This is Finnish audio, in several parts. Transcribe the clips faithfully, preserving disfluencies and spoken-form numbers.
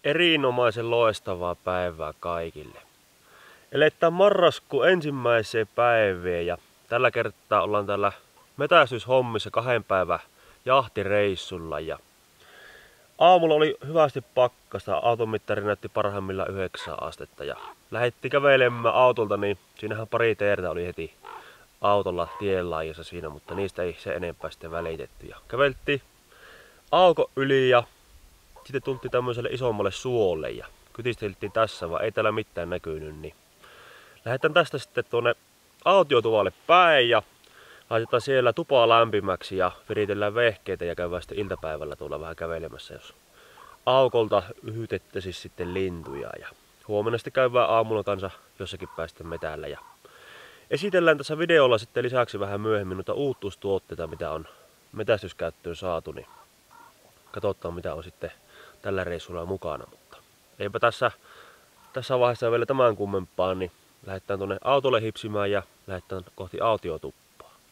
Erinomaisen loistavaa päivää kaikille. Eletään marraskuun ensimmäiseen päivään ja tällä kertaa ollaan täällä metästyshommissa kahden päivän jahtireissulla. Ja aamulla oli hyvästi pakkasta, automittari näytti parhaimmillaan yhdeksän astetta ja lähdettiin kävelemään autolta, niin siinähän pari teertä oli heti autolla tienlaajassa siinä, mutta niistä ei se enempää sitten välitetty. Ja käveltiin aukon yli ja sitten tultiin tämmöiselle isommalle suolle ja kytisteltiin tässä, vaan ei täällä mitään näkynyt, niin lähdetään tästä sitten tuonne autiotuvalle päin ja laitetaan siellä tupaa lämpimäksi ja viritellään vehkeitä ja käydään sitten iltapäivällä tuolla vähän kävelemässä, jos aukolta yhytettäisiin sitten lintuja. Ja huomenna sitten käydään aamulla kanssa jossakin päästä metällä ja esitellään tässä videolla sitten lisäksi vähän myöhemmin noita uutuustuotteita, mitä on metästyskäyttöön saatu, niin katsotaan mitä on sitten tällä reissulla mukana, mutta eipä tässä, tässä vaiheessa vielä tämän kummempaa, niin lähdetään tuonne autolle hipsimään ja lähdetään kohti autiotuppaa.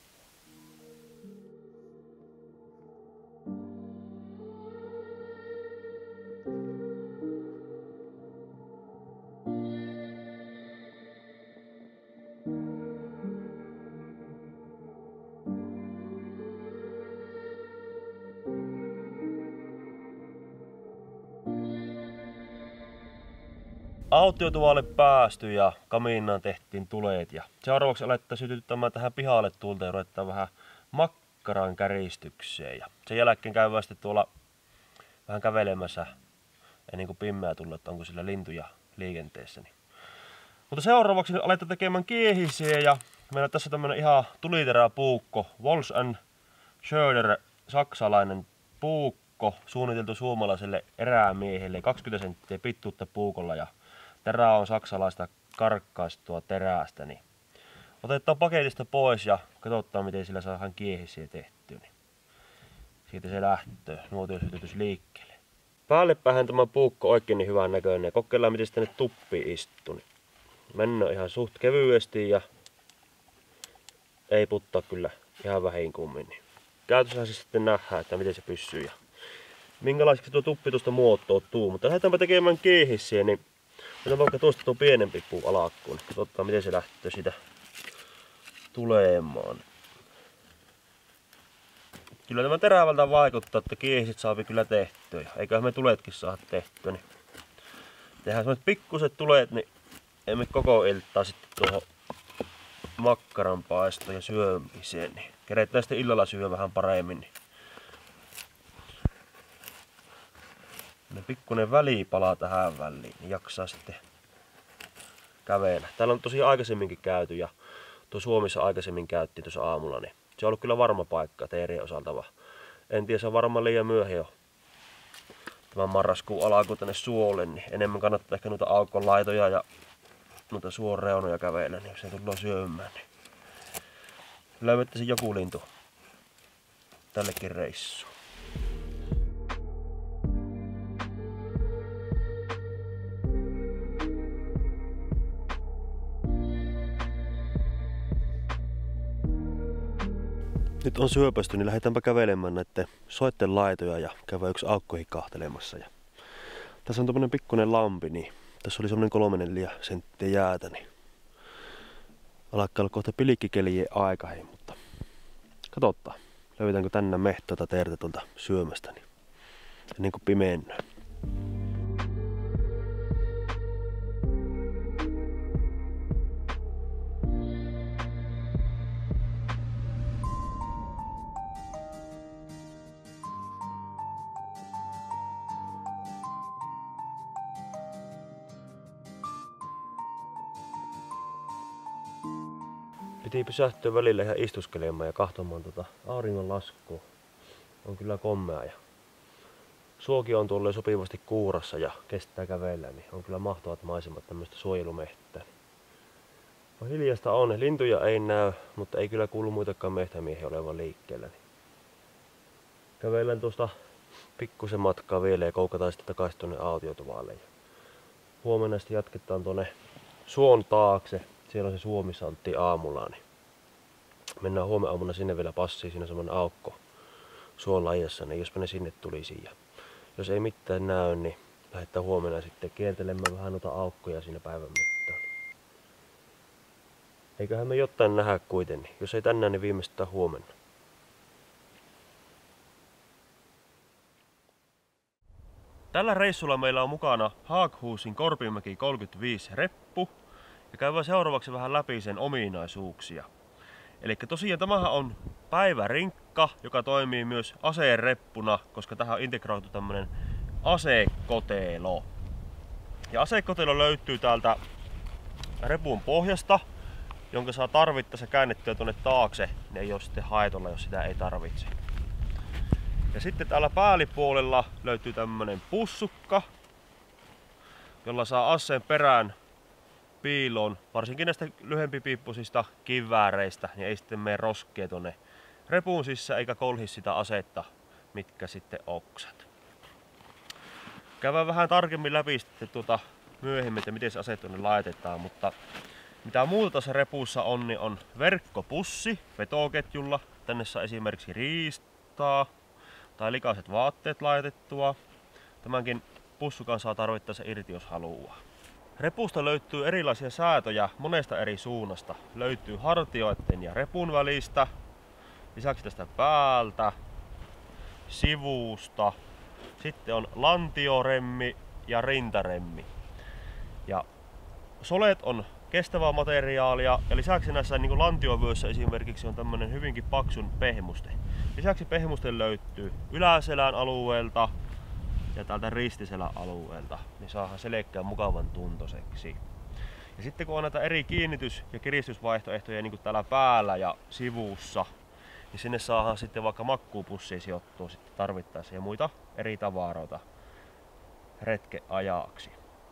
Autiotuvalle päästy ja kamiinaan tehtiin tuleet ja seuraavaksi aletaan sytyttämään tähän pihalle tulta ja ruvetaan vähän makkaran käristykseen ja sen jälkeen käydään sitten tuolla vähän kävelemässä ennen kuin pimeä tulee, että onko sillä lintuja liikenteessä. Niin. Mutta seuraavaksi aletaan tekemään kiehisiä ja meillä on tässä tämmönen ihan tuliteräpuukko, Walsh and Schroeder saksalainen puukko, suunniteltu suomalaiselle erämiehelle, kaksikymmentä senttiä pituutta puukolla ja terä on saksalaista karkkaistua terästä, niin otetaan paketista pois ja katsotaan miten sillä saadaan kiehisiä tehtyä. Niin siitä se lähtee, nuotiosytytys liikkeelle. Päällepähän tämä puukko oikein niin hyvän näköinen. Kokeillaan miten se tänne tuppiin istuu. Niin mennään ihan suht kevyesti ja ei puttaa kyllä ihan vähin kummin. Niin käytössähän se sitten nähdään, että miten se pysyy ja minkälaiseksi tuo tuppi tuosta muotoutuu. Mutta lähdetäänpä tekemään kiehisiä, niin otetaan vaikka tuosta tuo pienempi puu alakkuun. Katsotaan miten se lähtee siitä tulemaan. Kyllä tämä terävältä vaikuttaa, että kiehiset saapi kyllä tehtyä. Eiköhän me tuletkin saada tehtyä. Niin tehdään semmoiset pikkuset tulet, niin emme koko iltaa sitten tuohon makkaran paistoon ja syömiseen. Niin keretään sitten illalla syödä vähän paremmin. Niin pikkuinen välipala tähän väliin, niin jaksaa sitten kävellä. Täällä on tosiaan aikaisemminkin käyty ja tuo Suomessa aikaisemmin käyttiin tuossa aamulla, niin se on ollut kyllä varma paikka teerien osalta, vaan en tiedä, se on varmaan liian myöhään jo tämän marraskuun alkuun tänne suolle, niin enemmän kannattaa ehkä noita aukonlaitoja ja noita suon reunoja kävellä, niin jos se tullaan syömään, niin löydettäisiin joku lintu tällekin reissuun. Nyt on syöpästy, niin lähdetäänpä kävelemään näiden soitten laitoja ja käydään yksi aukko hikahtelemassa. Ja tässä on tämmönen pikkuinen lampi, niin tässä oli semmonen kolme neljä senttiä jäätä, niin alkaa olla kohta pilikkikelien aika, hei, mutta katsotaan, löydetäänkö tänne mehtoita teertä tuolta syömästä, niin ennen kuin pimeennöö. Piti pysähtyä välillä ihan istuskelemaan ja katsomaan tuota auringon laskua. On kyllä kommea ja suoki on tuolla sopivasti kuurassa ja kestää kävellä, niin on kyllä mahtavat maisemat tämmöistä suojelumehtää. No hiljasta on, lintuja ei näy, mutta ei kyllä kuulu muitakaan mehtämiehiä olevan liikkeellä. Niin kävellään tuosta pikkusen matkaa vielä ja koukataan sitten takaisin tuonne autiotuvalle. Huomenna sitten jatketaan tuonne suon taakse. Siellä on se Suomi-Santti aamulla, niin mennään huomenna aamuna sinne vielä passiin, siinä on semmonen aukko suon laijassa, niin jospa ne sinne tulisi. Ja jos ei mitään näy, niin lähdetään huomenna sitten kiertelemään vähän noita aukkoja siinä päivän mittaan. Eiköhän me jotain nähdä kuitenkin. Jos ei tänään, niin viimeistään huomenna. Tällä reissulla meillä on mukana Haaghusin Korpimäki kolmekymmentäviisi reppu ja käydään seuraavaksi vähän läpi sen ominaisuuksia. Eli tosiaan tämähän on päivärinkka, joka toimii myös asereppuna, koska tähän on integroitu tämmönen asekotelo. Ja asekotelo löytyy täältä repun pohjasta, jonka saa tarvittaessa käännettyä tuonne taakse, ne ei ole sitten haitolla, jos sitä ei tarvitse. Ja sitten täällä päällipuolella löytyy tämmönen pussukka, jolla saa aseen perään piiloon, varsinkin näistä lyhempipiippuisista kivääreistä, niin ei sitten mene roskea tuonne repun sisään eikä kolhi sitä asetta, mitkä sitten oksat. Käydään vähän tarkemmin läpi sitten tuota myöhemmin, että miten se ase tuonne laitetaan, mutta mitä muuta tässä repussa on, niin on verkkopussi vetoketjulla. Tänne saa esimerkiksi riistaa tai likaiset vaatteet laitettua. Tämänkin pussukan saa tarvittaessa irti, jos haluaa. Repusta löytyy erilaisia säätöjä monesta eri suunnasta. Löytyy hartioiden ja repun välistä, lisäksi tästä päältä, sivusta. Sitten on lantioremmi ja rintaremmi. Ja solet on kestävää materiaalia ja lisäksi näissä niin kuin lantiovyössä esimerkiksi on tämmönen hyvinkin paksun pehmuste. Lisäksi pehmuste löytyy yläselän alueelta ja täältä ristiselän alueelta, niin saadaan selkeän mukavan tuntoseksi. Ja sitten kun on näitä eri kiinnitys- ja kiristysvaihtoehtoja niin kuin täällä päällä ja sivussa, niin sinne saadaan sitten vaikka makkuupussia sijoittua sitten tarvittaessa ja muita eri tavaroita retkeajaksi.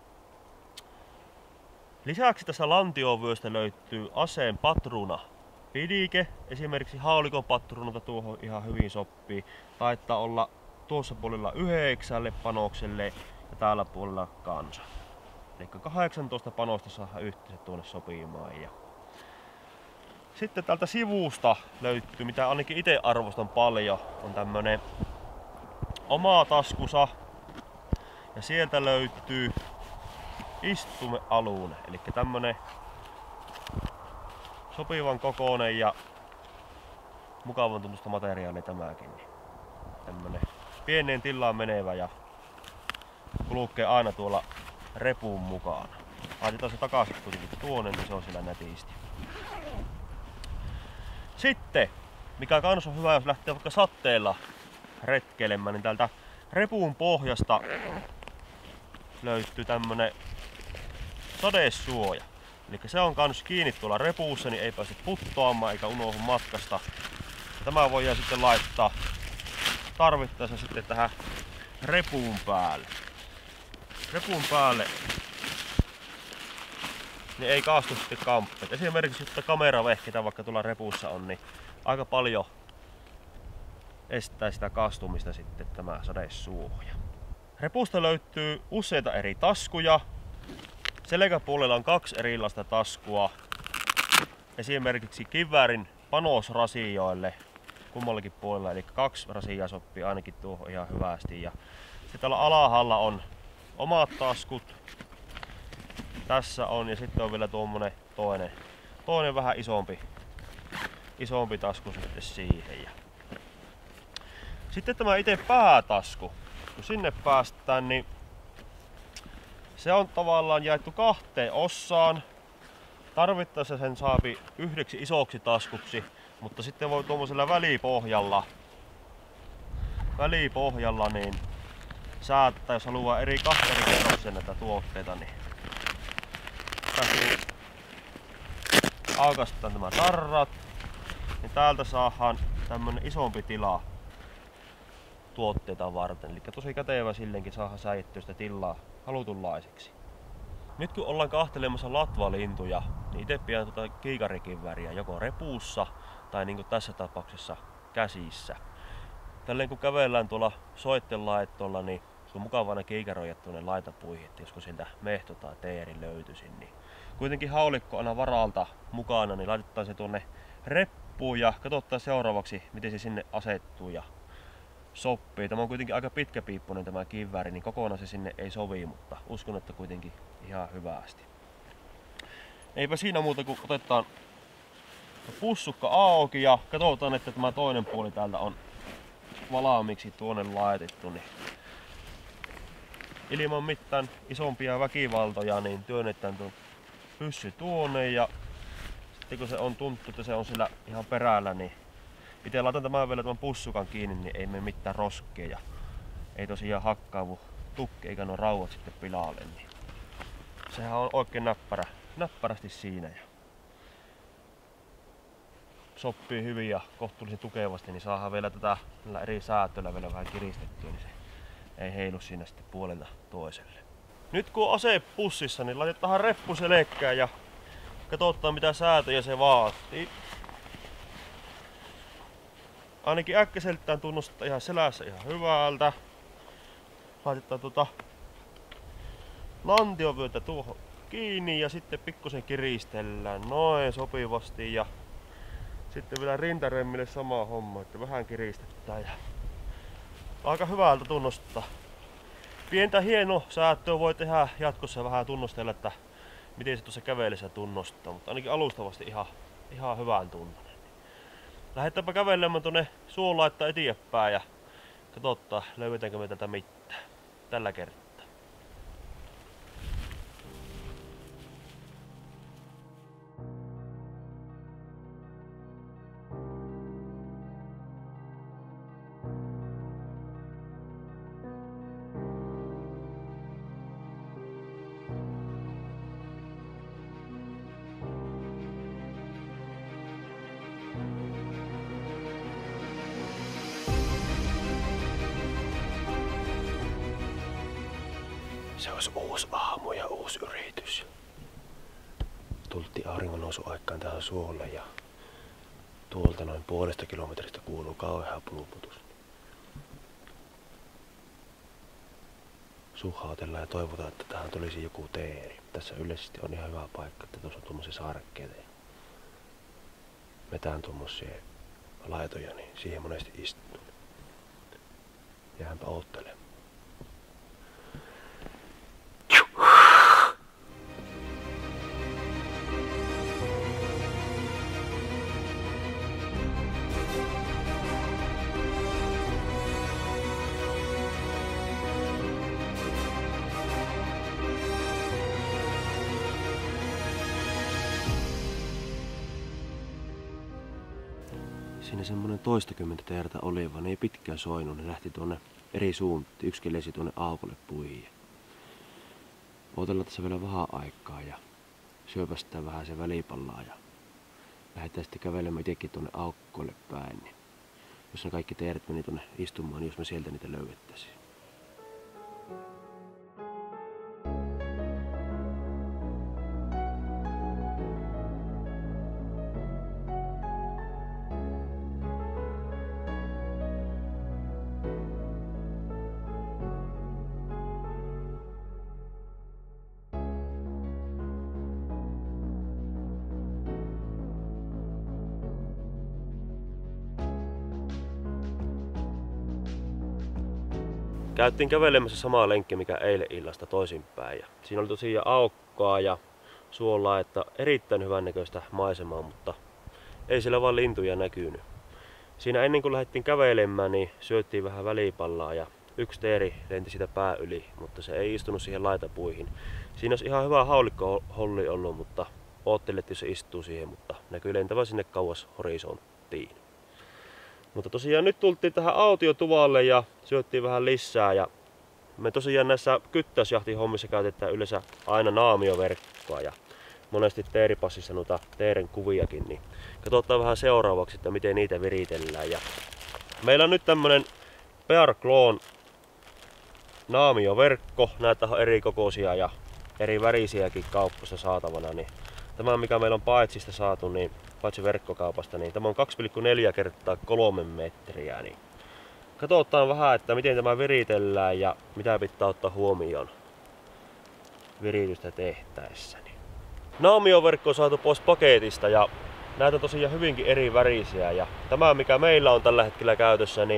Lisäksi tässä lantiovyöstä löytyy aseen patruuna pidike, esimerkiksi haulikon patruunalta tuohon ihan hyvin sopii. Taittaa olla tuossa puolella yhdeksälle panokselle ja täällä puolella kanssa. Eli kahdeksantoista panosta saadaan yhteensä tuonne sopimaan. Ja sitten täältä sivusta löytyy, mitä ainakin itse arvostan paljon, on tämmönen oma taskusa. Ja sieltä löytyy istumealune, eli tämmönen sopivan kokoinen ja mukavan tuntusta materiaalia tämäkin. Tämmönen pieneen tilaan menevä ja kulkee aina tuolla repun mukana. Laitetaan se takaisin kuitenkin tuonne, niin se on siellä nätisti. Sitten, mikä kans on hyvä, jos lähtee vaikka sateella retkeilemään, niin täältä repun pohjasta löytyy tämmönen sadesuoja. Eli se on kans kiinni tuolla repussa, niin ei pääse puttoamaan eikä unohdu matkasta. Ja tämä voidaan sitten laittaa tarvittaessa sitten tähän repun päälle. Repun päälle niin ei kaastu sitten kamppeet. Esimerkiksi jos kameravehkeitä vaikka tuolla repussa on, niin aika paljon estää sitä kaastumista sitten tämä sadesuoja. Repusta löytyy useita eri taskuja. Selkäpuolella on kaksi erilaista taskua. Esimerkiksi kiväärin panosrasioille kummallakin puolella, eli kaksi rasiaa sopii ainakin tuohon ihan hyvästi. Ja sitten täällä alhaalla on omat taskut. Tässä on ja sitten on vielä tuommoinen toinen, toinen vähän isompi, isompi tasku sitten siihen. Ja sitten tämä itse päätasku, kun sinne päästään, niin se on tavallaan jaettu kahteen osaan. Tarvittaessa sen saapi yhdeksi isoksi taskuksi, mutta sitten voi tuommoisella välipohjalla, välipohjalla niin säättää, jos haluaa eri kahteen eri kerroksen näitä tuotteita, niin tässä aukaistaan nämä tarrat, niin täältä saadaan tämmönen isompi tila tuotteita varten. Eli tosi kätevä silleenkin saadaan säijettyä sitä tilaa halutunlaiseksi. Nyt kun ollaan kahtelemassa latvalintuja, niin itse pidän tuota kiikarikivääriä joko repussa tai niin kuin tässä tapauksessa käsissä. Tälleen kun kävellään tuolla soittelaettolla, niin se on mukava aina kiikaroida tuonne laitapuihin, että josko sieltä mehto tai teeri löytyisi. Niin kuitenkin haulikko aina varalta mukana, niin laitetaan se tuonne reppuun ja katsotaan seuraavaksi, miten se sinne asettuu ja sopii. Tämä on kuitenkin aika pitkäpiippunen tämä kivääri, niin kokonaan se sinne ei sovi, mutta uskon, että kuitenkin ihan hyvästi. Eipä siinä muuta kuin otetaan pussukka auki ja katsotaan, että tämä toinen puoli täältä on valmiiksi tuonne laitettu. Niin ilman mitään isompia väkivaltoja niin työnnetään tuon pyssy tuonne ja sitten kun se on tunttu, että se on sillä ihan perällä, niin itse laitan tämän vielä tämän pussukan kiinni, niin ei mene mitään roskia ja ei tosiaan hakkaavu tukki eikä nuo rauhat sitten pilalle. Niin sehän on oikein näppärä, näppärästi siinä ja sopii hyvin ja kohtuullisen tukevasti, niin saadaan vielä tätä eri säätöllä vielä vähän kiristettyä, niin se ei heilu siinä sitten puolelta toiselle. Nyt kun on ase pussissa, niin laitetaan reppu selkään ja katsotaan mitä säätöjä se vaatii. Ainakin äkkäseltään tunnustaa ihan selässä ihan hyvältä. Laitetaan tuota lantiovyötä tuohon kiinni ja sitten pikkusen kiristellään noin sopivasti ja sitten vielä rintaremmille sama homma, että vähän kiristetään ja aika hyvältä tunnustaa. Pientä hieno säätöä voi tehdä jatkossa vähän tunnustella, että miten se tuossa kävellessä tunnustaa, mutta ainakin alustavasti ihan, ihan hyvän tuntunen. Lähdetäänpä kävelemään tuonne suolaittaa eteenpäin ja katsotaan löydetäänkö me tätä mitään tällä kertaa. Se olisi uusi aamu ja uusi yritys. Tultiin auringon nousu aikaan tähän suolle ja tuolta noin puolesta kilometristä kuuluu kauhea pulputus. Suhautellaan ja toivotaan, että tähän tulisi joku teeri. Tässä yleisesti on ihan hyvä paikka, että tuossa on tuommoisia saarekkeita ja metään tuommoisia laitoja, niin siihen monesti istuu. Jäähänpä oottelemaan. Siinä semmonen toistakymmentä teertä oli, vaan ei pitkään soinut. Ne lähti tuonne eri suuntiin. Yksikin lesi tuonne aukolle puihin. Odotellaan tässä vielä vähän aikaa ja syöpästään vähän se välipallaa ja lähdetään sitten kävelemään itsekin tuonne aukkoille päin. Niin jos ne kaikki teeret meni tuonne istumaan, niin jos me sieltä niitä löydettäisiin. Käyttiin kävelemässä samaa lenkkiä mikä eilen illasta toisinpäin. Ja siinä oli tosiaan aukkoa ja suolaa, että erittäin hyvän näköistä maisemaa, mutta ei siellä vaan lintuja näkynyt. Siinä ennen kuin lähdettiin kävelemään, niin syöttiin vähän välipallaa ja yksi teeri lenti sitä pää yli, mutta se ei istunut siihen laitapuihin. Siinä olisi ihan hyvä haulikkoholli ollut, mutta oottelin, että jos se istuu siihen, mutta näkyy lentävän sinne kauas horisonttiin. Mutta tosiaan nyt tultiin tähän autiotuvalle ja syöttiin vähän lisää ja me tosiaan näissä kyttäysjahtin hommissa käytetään yleensä aina naamioverkkoa ja monesti teeripassissa noita teeren kuviakin, niin katsotaan vähän seuraavaksi, että miten niitä viritellään. Ja meillä on nyt tämmönen Bear Clawn naamioverkko, näitä on eri kokoisia ja eri värisiäkin kaupassa saatavana, niin tämä mikä meillä on Paitsista saatu, niin paitsi verkkokaupasta, niin tämä on kaksi pilkku neljä kertaa kolme metriä. Niin katsotaan vähän, että miten tämä viritellään ja mitä pitää ottaa huomioon viritystä tehtäessä. Naamioverkko on saatu pois paketista ja näitä on tosiaan hyvinkin eri värisiä. Ja tämä mikä meillä on tällä hetkellä käytössä, niin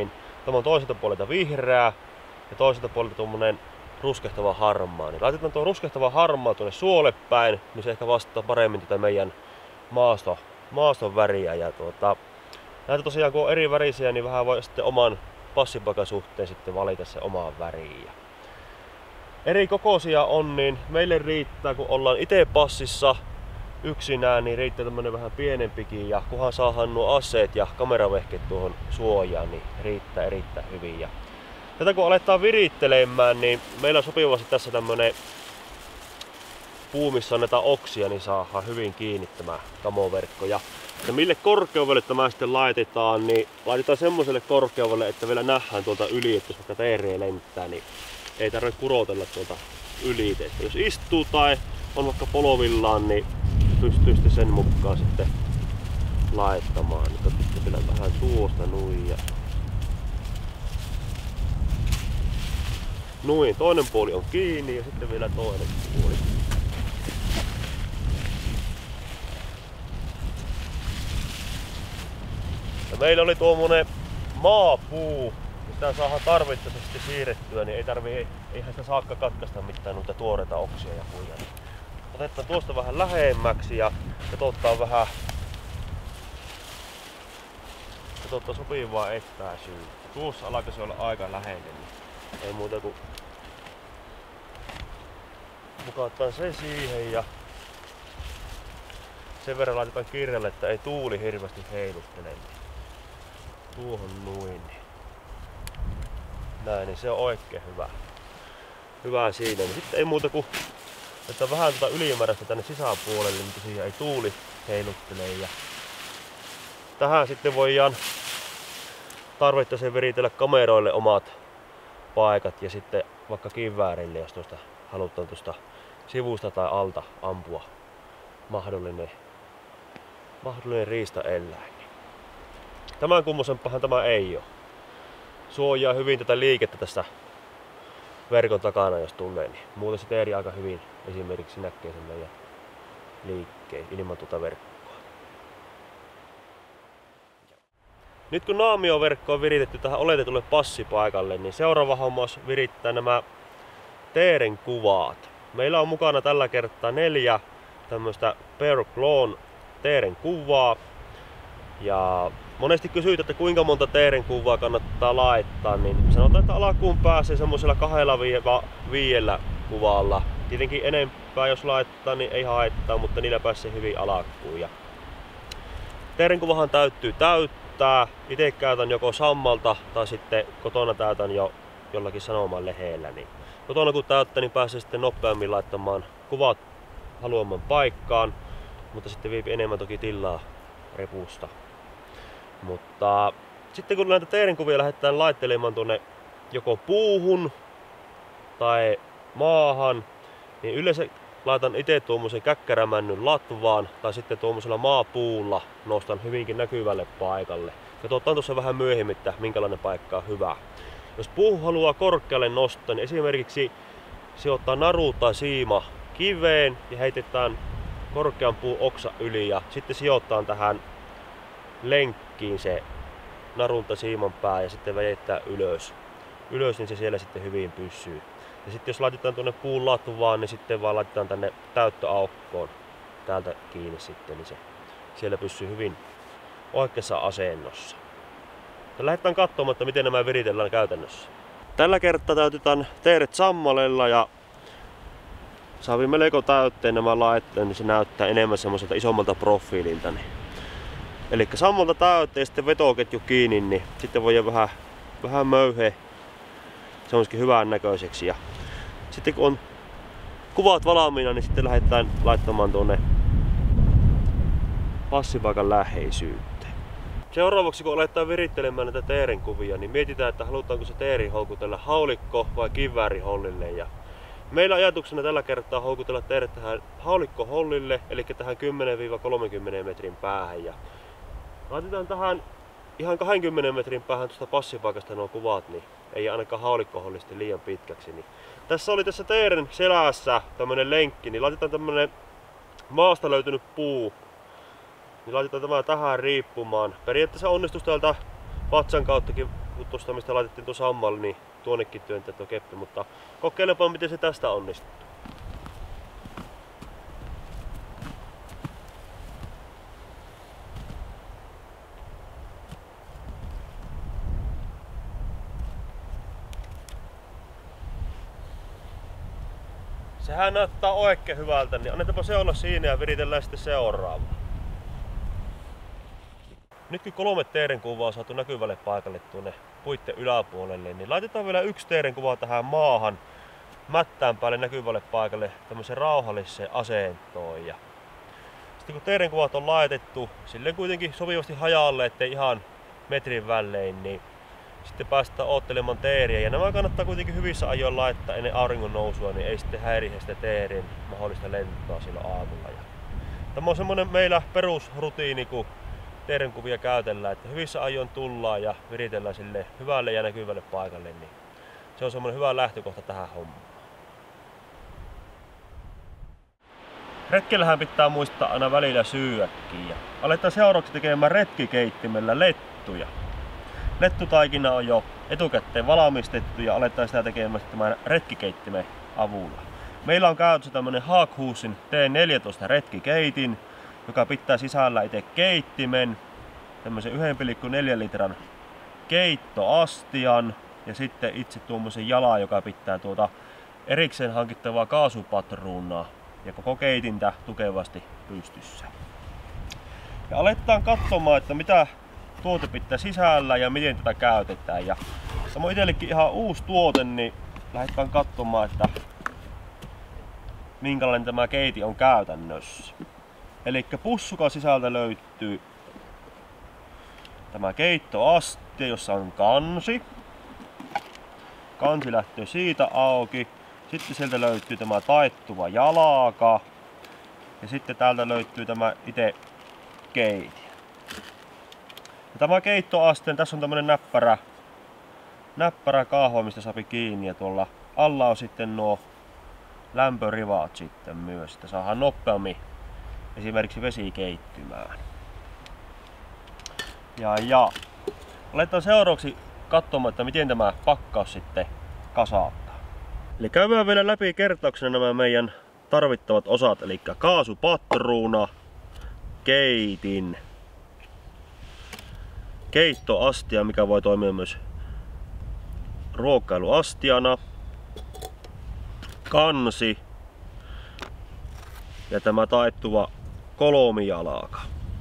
tämä on toiselta puolelta vihreää ja toiselta puolelta tuommoinen ruskehtava harmaa. Niin laitetaan tuo ruskehtava harmaa tuonne suolle päin, niin se ehkä vastaa paremmin tätä meidän maasto, maaston väriä. Ja tuota, näitä tosiaan kun on eri värisiä, niin vähän voi sitten oman passipaikan suhteen sitten valita se omaan väriin. Eri kokoisia on, niin meille riittää, kun ollaan itse passissa yksinään, niin riittää tämmönen vähän pienempikin, ja kunhan saadaan nuo aseet ja kameravehkeet tuohon suojaan, niin riittää erittäin hyvin. Ja tätä kun aletaan virittelemään, niin meillä on sopivasti tässä tämmönen puu, missä annetaan oksia, niin saadaan hyvin kiinni tämä kamoverkko. Ja mille korkeudelle tämä sitten laitetaan, niin laitetaan semmoiselle korkeudelle, että vielä nähdään tuolta yli, että jos vaikka teeriä lentää, niin ei tarvitse kurotella tuolta yli. Jos istuu tai on vaikka polovillaan, niin pystyy sitten sen mukaan sitten laittamaan. Nyt otitte vielä vähän tuosta nuin. Ja noin, toinen puoli on kiinni ja sitten vielä toinen puoli. Ja meillä oli tuommoinen maapuu, mitä saadaan tarvittaisesti siirrettyä, niin ei tarvii, eihän sitä saakka katkaista mitään noita tuoreita oksia ja puja. Otetaan tuosta vähän lähemmäksi ja katsotaan vähän katsotaan sopivaa etäisyyttä. Tuossa alkaisi olla aika läheinen, niin ei muuta kuin mukauttaan se siihen ja sen verran laitetaan kirjalle, että ei tuuli hirveästi heilustele. Tuohon noin. Näin, niin se on oikein hyvä. Hyvä siinä. Niin sitten ei muuta kuin että vähän tuota ylimääräistä tänne sisäpuolelle, niin tosiaan ei tuuli heiluttele. Ja tähän sitten voidaan tarvittaisiin viritellä kameroille omat paikat ja sitten vaikka kiväärille, jos tuosta halutaan tuosta sivusta tai alta ampua mahdollinen, mahdollinen riistaeläin. Tämän kummosempahan tämä ei ole. Suojaa hyvin tätä liikettä tässä verkon takana, jos tulee, niin muuten se teeri aika hyvin esimerkiksi näkee sen meidän liikkeen ilman tuota verkkoa. Nyt kun naamioverkko on viritetty tähän oletetulle passipaikalle, niin seuraava homma on virittää nämä teeren kuvat. Meillä on mukana tällä kertaa neljä tämmöistä Bear Clawn teeren kuvaa. Ja monesti kysyt, että kuinka monta teeren kuvaa kannattaa laittaa, niin sanotaan, että alkuun pääsee semmoisella kahdella viidellä kuvalla. Tietenkin enempää jos laittaa, niin ei haittaa, mutta niillä pääsee hyvin alkuun. Ja teeren kuvahan täytyy täyttää. Itse käytän joko sammalta tai sitten kotona täytän jo jollakin sanoman leheellä. Niin kotona kun täyttää, niin pääsee sitten nopeammin laittamaan kuvat haluamaan paikkaan, mutta sitten viipi enemmän toki tilaa repusta. Mutta sitten kun näitä teeren kuvia lähdetään laittelemaan tuonne joko puuhun tai maahan, niin yleensä laitan itse tuommoisen käkkärämännyn latvaan tai sitten tuommoisella maapuulla nostan hyvinkin näkyvälle paikalle. Katsotaan tuossa vähän myöhemmin, että minkälainen paikka on hyvä. Jos puu haluaa korkealle nostaa, niin esimerkiksi sijoittaa naru tai siima kiveen ja heitetään korkean puun oksa yli ja sitten sijoittaa tähän lenkkiin se narun tai siiman pää ja sitten väjettää ylös. Ylös, niin se siellä sitten hyvin pysyy. Ja sitten jos laitetaan tuonne puun latvaan, niin sitten vaan laitetaan tänne täyttöaukkoon täältä kiinni sitten, niin se siellä pysyy hyvin oikeassa asennossa. Ja lähdetään katsomaan, että miten nämä viritellään käytännössä. Tällä kertaa täytetään teeret sammalella ja saavi melko täytteen nämä laitteet, niin se näyttää enemmän semmoiselta isommalta profiililta. Niin. Eli sammalta täytteen ja sitten vetoketju kiinni, niin sitten voi vähän, vähän möyheä semmoiskin hyvän näköiseksi. Ja sitten kun on kuvat valmiina, niin sitten lähdetään laittamaan tuonne passipaikan läheisyyteen. Seuraavaksi kun aletaan virittelemään näitä teeren kuvia, niin mietitään, että halutaanko se teeri houkutella haulikko vai kiväärihollille. Ja meillä ajatuksena tällä kertaa houkutella teeret tähän haulikkohollille, eli tähän kymmenen kolmekymmentä metrin päähän. Ja laitetaan tähän ihan kaksikymmentä metrin päähän tuosta passipaikasta nuo kuvat, niin ei ainakaan haulikkohollisesti liian pitkäksi. Niin tässä oli tässä teeren selässä tämmönen lenkki, niin laitetaan tämmönen maasta löytynyt puu. Niin laitetaan tämä tähän riippumaan. Periaatteessa onnistus täältä vatsan kauttakin kun tuosta mistä laitettiin tuo sammalle, niin tuonnekin työntää tuo keppi, mutta kokeilepa miten se tästä onnistuu. Sehän näyttää oikein hyvältä, niin annetaanpa se olla siinä ja viritellään sitten seuraava. Nyt kun kolme teerenkuvaa on saatu näkyvälle paikalle tuonne puitten yläpuolelle, niin laitetaan vielä yksi teerenkuva tähän maahan mättään päälle näkyvälle paikalle tämmöiseen rauhalliseen asentoon. Ja sitten kun teerenkuvat on laitettu silleen kuitenkin sopivasti hajalle, ettei ihan metrin välein, niin sitten päästään oottelemaan teeriä. Ja nämä kannattaa kuitenkin hyvissä ajoin laittaa ennen auringon nousua, niin ei sitten häiriä sitä teerien mahdollista lentoa silloin aamulla. Ja tämä on semmonen meillä perusrutiini, kun teerenkuvia käytellään, että hyvissä ajoin tullaan ja viritellään sille hyvälle ja näkyvälle paikalle, niin se on semmoinen hyvä lähtökohta tähän hommaan. Retkellähän pitää muistaa aina välillä syödäkin ja aletaan seuraavaksi tekemään retkikeittimellä lettuja. Lettutaikina on jo etukäteen valmistettu ja aletaan sitä tekemään tämän retkikeittimen avulla. Meillä on käytössä tämmönen Haakhusin T neljätoista retkikeitin, joka pitää sisällä itse keittimen, tämmöisen yksi pilkku neljä litran keittoastian ja sitten itse tuommoisen jalan, joka pitää tuota erikseen hankittavaa kaasupatruunaa ja koko keitintä tukevasti pystyssä. Ja aletaan katsomaan, että mitä tuote pitää sisällä ja miten tätä käytetään. Ja tämä on itsellekin ihan uusi tuote, niin lähdetään katsomaan, että minkälainen tämä keiti on käytännössä. Eli pussukan sisältä löytyy tämä keittoastia, jossa on kansi. Kansi lähtee siitä auki. Sitten sieltä löytyy tämä taittuva jalaka. Ja sitten täältä löytyy tämä itse keiti. Ja tämä keittoaste, tässä on tämmönen näppärä, näppärä kahva, mistä saapi kiinni. Ja tuolla alla on sitten nuo lämpörivaat sitten myös, että saadaan nopeammin esimerkiksi vesi keittymään. Ja, ja aletaan seuraavaksi katsomaan, että miten tämä pakkaus sitten kasataan. Eli käydään vielä läpi kertauksena nämä meidän tarvittavat osat, eli kaasupatruuna, keitin, keittoastia, mikä voi toimia myös ruokailuastiana, kansi ja tämä taittuva kolmijalaka.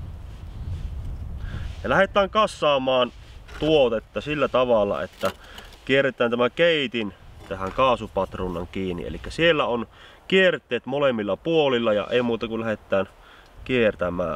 Ja lähdetään kassaamaan tuotetta sillä tavalla, että kierretään tämä keitin tähän kaasupatruunan kiinni. Eli siellä on kierteet molemmilla puolilla ja ei muuta kuin lähdetään kiertämään.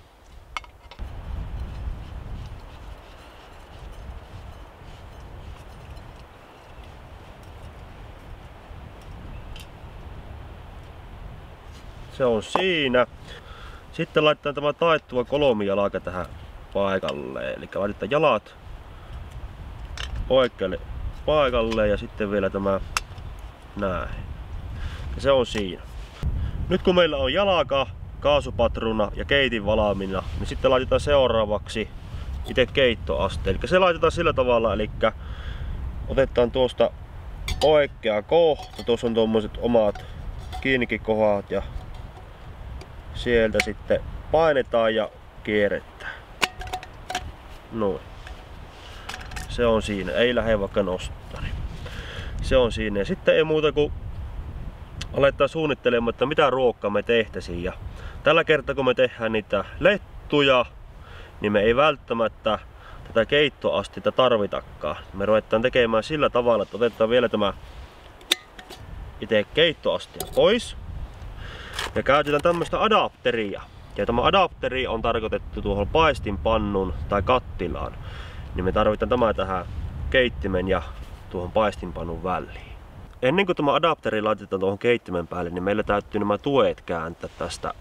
Se on siinä. Sitten laitetaan tämä taittuva kolmijalaka tähän paikalle. Eli laitetaan jalat oikealle paikalle ja sitten vielä tämä näin. Ja se on siinä. Nyt kun meillä on jalaka, kaasupatruuna ja keitin valmiina, niin sitten laitetaan seuraavaksi itse keittoaste. Eli se laitetaan sillä tavalla, eli otetaan tuosta oikea kohta. Tuossa on tuommoiset omat kiinnikikohdat ja sieltä sitten painetaan ja kierretään. Noin. Se on siinä, ei lähde vaikka nostaa. Se on siinä. Ja sitten ei muuta kuin aletaan suunnittelemaan, että mitä ruokkaa me tehtäisiin. Ja tällä kertaa kun me tehdään niitä lettuja, niin me ei välttämättä tätä keittoastetta tarvitakaan. Me ruvetaan tekemään sillä tavalla, että otetaan vielä tämä itse keittoastia pois. Ja käytetään tämmöistä adapteria. Ja tämä adapteri on tarkoitettu tuohon paistinpannun tai kattilaan. Niin me tarvitaan tämä tähän keittimen ja tuohon paistinpannun väliin. Ennen kuin tämä adapteri laitetaan tuohon keittimen päälle, niin meillä täytyy nämä tuet kääntää tästä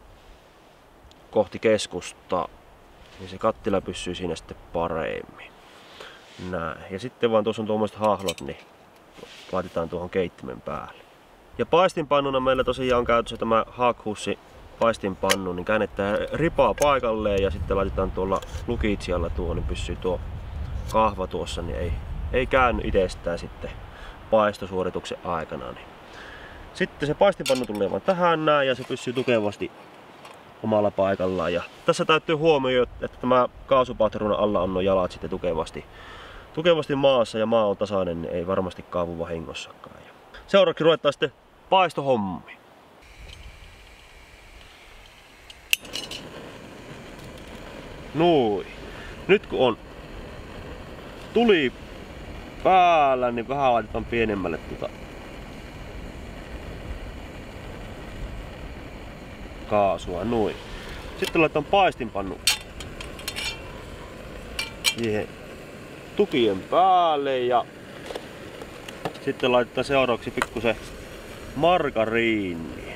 kohti keskustaa. Niin se kattila pysyy siinä sitten paremmin. Näin. Ja sitten vaan tuossa on tuommoiset hahlot, niin laitetaan tuohon keittimen päälle. Ja paistinpannuna meillä tosiaan on käytössä tämä Haakhusin paistinpannu, niin käännetään ripaa paikalleen ja sitten laitetaan tuolla lukitsialla tuo, niin pysyy tuo kahva tuossa, niin ei, ei käänny itsestään sitten paistosuorituksen aikana. Niin. Sitten se paistipannu tulee vaan tähän näin ja se pysyy tukevasti omalla paikallaan. Ja tässä täytyy huomioida, että tämä kaasupatruunan alla on nuo jalat sitten tukevasti, tukevasti maassa ja maa on tasainen, niin ei varmasti kaavu vahingossakaan. Ja seuraavaksi ruvetaan sitten paistohommiin. Noin. Nyt kun on tuli päällä, niin vähän laitetaan pienemmälle tuota kaasua. Noin. Sitten laitetaan paistinpannu siihen tukien päälle ja sitten laitetaan seuraavaksi pikkusen margariinia.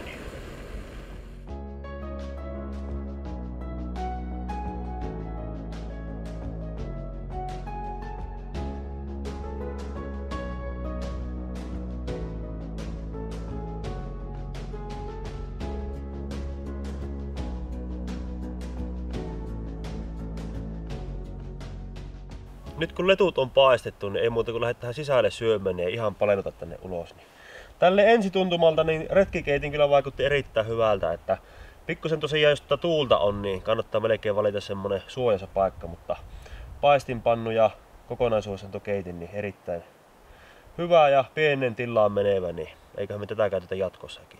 Nyt kun letut on paistettu, niin ei muuta kuin lähdetään sisälle syömään ja ihan palennota tänne ulos. Niin tälle ensituntumalta niin retkikeitin kyllä vaikutti erittäin hyvältä, että pikkusen tosiaan jos tuota tuulta on, niin kannattaa melkein valita semmonen suojassa paikka, mutta paistinpannu ja kokonaisuudessaan tuo keitin niin erittäin hyvä ja pienen tilaan menevä, niin eiköhän me tätä käytetä jatkossakin.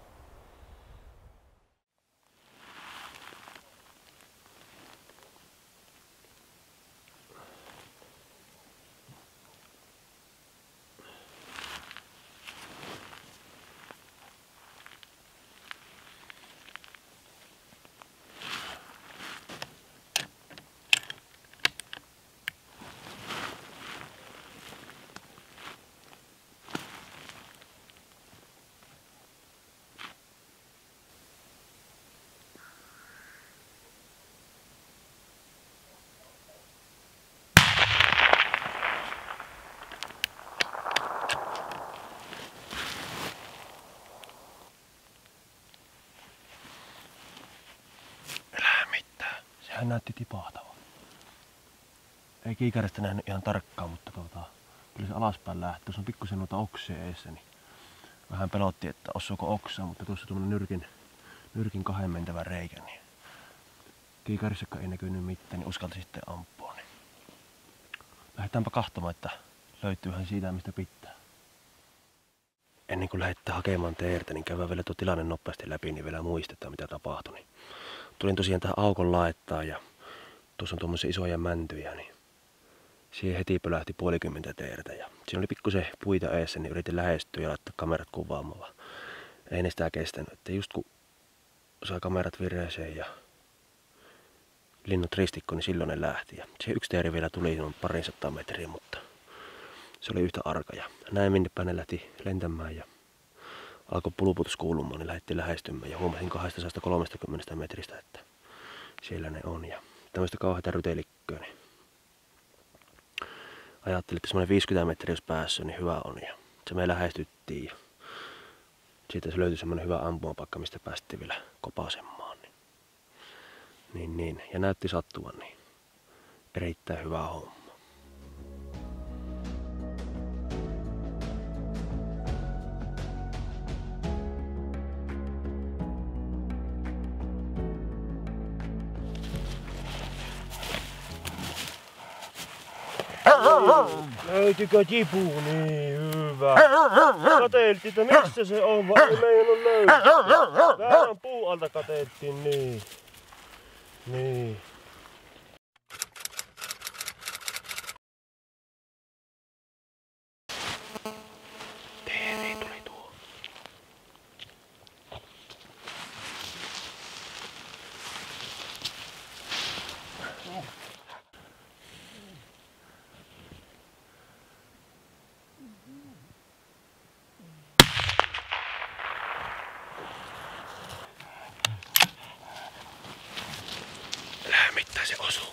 Hän näytti tipahtavan. Ei kiikarista nähnyt ihan tarkkaan, mutta tuota, kyllä se alaspäin lähti. Tuossa on pikkusen noita oksia eessä, niin vähän pelotti, että osuuko oksaa, mutta tuossa tuommoinen nyrkin, nyrkin kahden mentävä reikä. Niin kiikarissakaan ei näkynyt mitään, niin uskalti sitten ampua. Niin lähdetäänpä katsomaan, että löytyyhän siitä mistä pitää. Ennen kuin lähdetään hakemaan teertä, niin käydään vielä tuo tilanne nopeasti läpi, niin vielä muistetaan mitä tapahtui. Niin tulin tosiaan tähän aukon laittaa ja tuossa on tuommoisia isoja mäntyjä, niin siihen heti pölähti puolikymmentä teertä. Ja siinä oli pikkusen puita eessä, niin yritin lähestyä ja laittaa kamerat kuvaamaan, vaan ei ne sitä kestänyt. Että just kun sai kamerat vireeseen ja linnut ristikko, niin silloin ne lähti. Ja siihen yksi teeri vielä tuli noin parin sataa metriä, mutta se oli yhtä arka. Ja näin minne päin ne lähti lentämään ja alkoi puluputus kuulumaan, niin lähdettiin lähestymään ja huomasin kaksisataakolmekymmentä metristä, että siellä ne on. Ja tämmöistä kauheita rytelikköä, niin ajattelin, että semmoinen viisikymmentä metriä jos päässyt, niin hyvä on. Ja se me lähestyttiin ja siitä se löytyi semmoinen hyvä ampumapaikka, mistä päästiin vielä kopasemaan. Niin, niin, niin. Ja näytti sattuvan, niin erittäin hyvä homma. Löytyykö tipu? Niin hyvä. Katseltiin, että missä se on, vaan ei meidän on löytynyt. Vähän puu alta katseltiin, niin. Niin. Teeri tuli tuo. Lämmittää se osuu.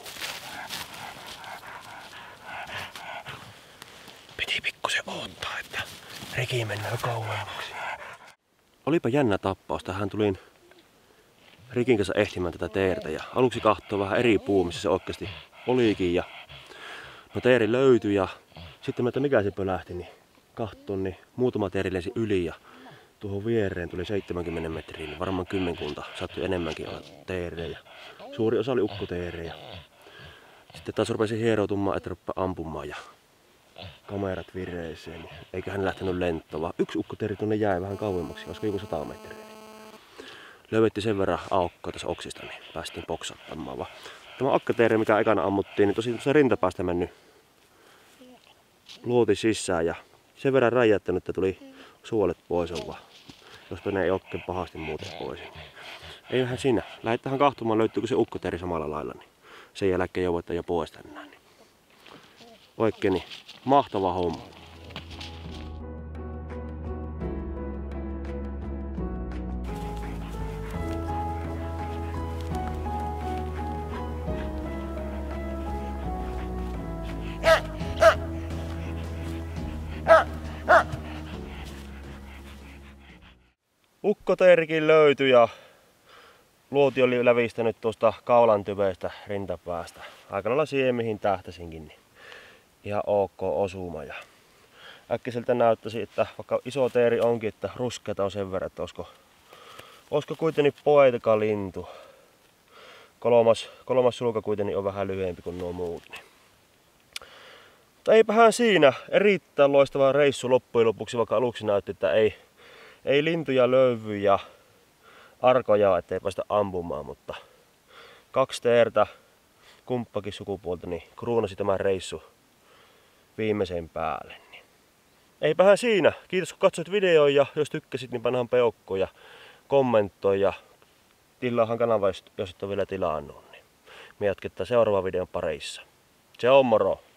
Piti pikkusen odottaa, että reki mennään kauemmaksi. Olipa jännä tappaus. Tähän tulin Rikin kanssa ehtimään tätä teertä ja aluksi kahtoo vähän eri puu, missä se oikeasti olikin. Ja No teeri löytyi ja sitten meiltä mikä se pölähti, niin katson, niin muutama teeri lensi yli ja tuohon viereen tuli seitsemänkymmentä metriä, niin varmaan kymmenkunta, saattoi enemmänkin olla teerejä. Suuri osa oli ukkoteerejä. Sitten taas rupesi hieroutumaan, että rupea ampumaan ja kamerat vireeseen, niin eiköhän lähtenyt lentoon, vaan yksi ukkoteeri tuonne jäi vähän kauemmaksi, olisiko joku sata metriä. Löydettiin sen verran aukkoa tässä oksista, niin päästiin poksattamaan. Vaan tämä akkateeri, mikä ekana ammuttiin, niin tosi se rintapäästä mennyt luoti sisään ja sen verran räjäyttänyt, että tuli suolet pois vaan. Jospa ne ei oikein pahasti muuten pois. Eihän siinä. Lähdetähän kahtomaan, löytyykö se ukkoteeri samalla lailla. Niin sen jälkeen joudutaan jo pois tänään. Niin. Oikein niin mahtava homma. Ukkoteerikin löytyi ja luoti oli lävistänyt tuosta kaulan tyveistä rintapäästä. Aika lailla siihen mihin tähtäsinkin, niin ihan ok osuma. Ja äkkiseltä näyttäisi, että vaikka iso teeri onkin, että ruskeata on sen verran, että olisiko, olisiko kuitenkin poetikalintu. Kolmas, kolmas sulka kuitenkin on vähän lyhyempi kuin nuo muut. Niin. Mutta eipähän siinä. Erittäin loistava reissu loppujen lopuksi, vaikka aluksi näytti, että ei, ei lintuja löyvy ja arkoja, ettei päästä ampumaan, mutta kaksi teertä kumppakin sukupuolta niin kruunasi tämän reissu viimeisen päälle. Niin. Eipähän siinä. Kiitos kun katsoit videon ja jos tykkäsit, niin pannaan peukkoon ja kommentoi ja tilaahan kanava, jos et ole vielä tilannut. Niin me jatketaan seuraavan videon parissa. Se on moro!